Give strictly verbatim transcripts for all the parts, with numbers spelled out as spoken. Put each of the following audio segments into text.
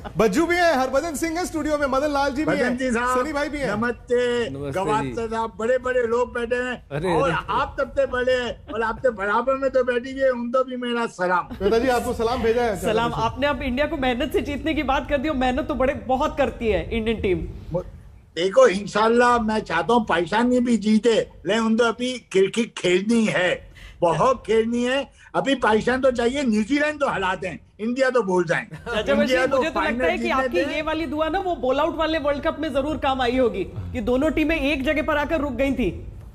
बज्जू भी है, हरभजन सिंह है स्टूडियो में, मदन लाल जी भी हैं, सनी भाई भी हैं। नमस्ते, गवास्कर साहब, बड़े बड़े लोग बैठे हैं और आप सबसे बड़े हैं और आपसे बराबर में तो बैठी हुई है, उनको भी मेरा सलाम। पिताजी आपको सलाम भेजा है। सलाम। आपने अब इंडिया को मेहनत से जीतने की बात कर दी, और मेहनत तो बड़े बहुत करती है इंडियन टीम। देखो इंशाल्लाह मैं चाहता हूँ पाकिस्तान भी जीते, लेकिन उनको अभी क्रिकेट खेलनी है, बहुत खेलनी है। अभी पाकिस्तान तो चाहिए न्यूजीलैंड तो हरा दें, इंडिया तो भूल जाएं। अच्छा, मुझे तो, तो लगता है कि आपकी ये वाली दुआ ना वो बॉल आउट वाले वर्ल्ड कप में जरूर काम आई होगी, कि दोनों टीमें एक जगह पर आकर रुक गई थी।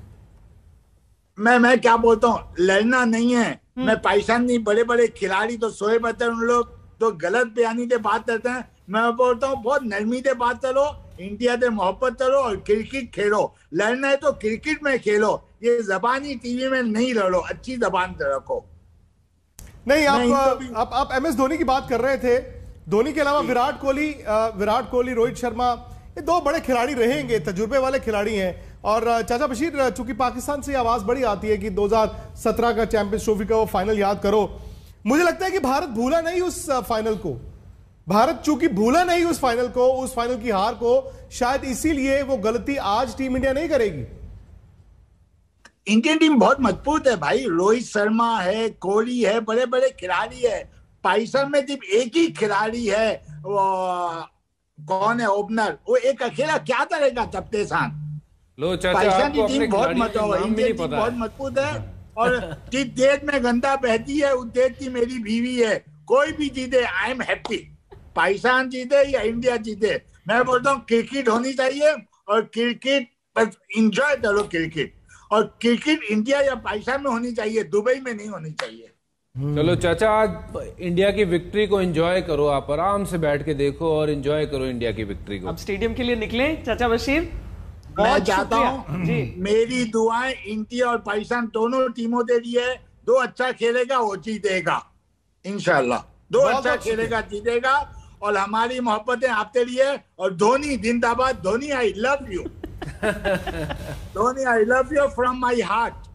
मैं मैं क्या बोलता हूँ, लड़ना नहीं है। मैं पाकिस्तान नहीं, बड़े बड़े खिलाड़ी तो शोएब अख्तर उन लोग तो गलत बयानी से बात करते हैं। मैं बोलता हूँ बहुत नरमी से बात करो, इंडिया से मोहब्बत करो और क्रिकेट खेलो। लड़ना है तो क्रिकेट में खेलो, ये जबानी टीवी में नहीं लड़ो, अच्छी जबान से रखो। नहीं, आप आप आप एम एस धोनी की बात कर रहे थे। धोनी के अलावा विराट कोहली, विराट कोहली, रोहित शर्मा, ये दो बड़े खिलाड़ी रहेंगे, तजुर्बे वाले खिलाड़ी हैं। और चाचा बशीर, चूंकि पाकिस्तान से आवाज बड़ी आती है कि दो हज़ार सत्रह का चैंपियंस ट्रॉफी का वो फाइनल याद करो, मुझे लगता है कि भारत भूला नहीं उस फाइनल को। भारत चूंकि भूला नहीं उस फाइनल को, उस फाइनल की हार को, शायद इसीलिए वो गलती आज टीम इंडिया नहीं करेगी। इंडियन टीम बहुत मजबूत है भाई, रोहित शर्मा है, कोहली है, बड़े बड़े खिलाड़ी है। पाकिस्तान में सिर्फ एक ही खिलाड़ी है, वो कौन है ओपनर, वो एक अकेला क्या करेगा चपटे सान। पाकिस्तान की टीम बहुत मजबूत है, इंडियन टीम बहुत मजबूत है। और जिस देश में गंदा बहती है उस देश की मेरी बीवी है, कोई भी जीते आई एम हैप्पी। पाकिस्तान जीते या इंडिया जीते, मैं बोलता हूँ क्रिकेट होनी चाहिए और क्रिकेट बस इंजॉय करो क्रिकेट। और क्रिकेट इंडिया या पाकिस्तान में होनी चाहिए, दुबई में नहीं होनी चाहिए। चलो चाचा, आज इंडिया की विक्ट्री को एंजॉय करो, आप आराम से बैठ के देखो और एंजॉय करो इंडिया की विक्ट्री को। अब स्टेडियम के लिए निकले चाचा बशीर, मैं चाहता हूँ मेरी दुआएं इंडिया और पाकिस्तान दोनों टीमों के लिए, दो अच्छा खेलेगा वो जीतेगा इंशाल्लाह, दो अच्छा खेलेगा जीतेगा। और हमारी मोहब्बतें आपके लिए, और धोनी जिंदाबाद, Dhoni I love you, Dhoni I love you from my heart.